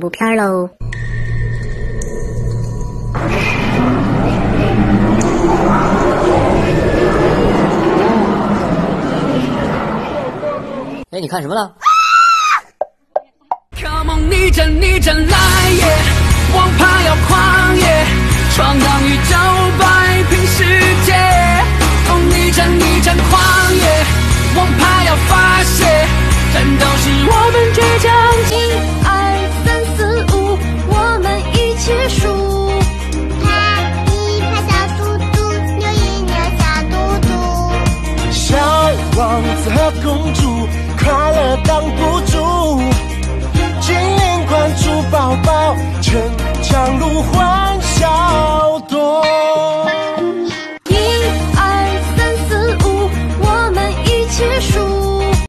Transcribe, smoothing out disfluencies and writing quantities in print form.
怖片喽。 哎，你看什么了？ Come on， 逆战逆战来耶！王牌要狂野，闯荡宇宙，摆平世界。哦，逆战逆战狂野，王牌要发泄，战斗是我们倔强。 1、2、3、4、5，我们一起数。 拍一拍小肚肚，扭一扭小肚肚。 小王子和公主，快乐挡不住。金莲关注宝宝，逞强如花。